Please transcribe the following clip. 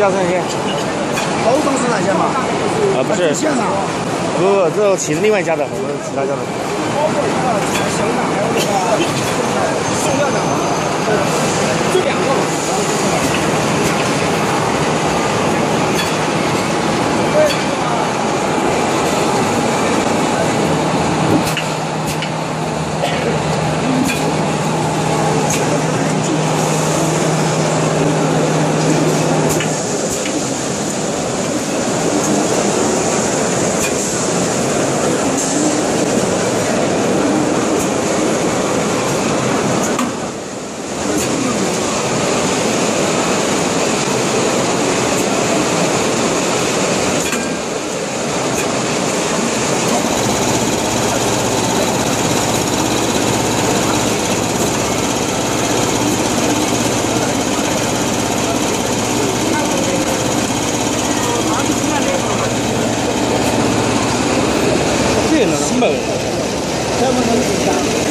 大蒜鲜。 头中是哪些嘛？ 不是。 现场。 不，这其实另外一家的，我们其他家的。 送料的，这2个。 这个能买？ 这么能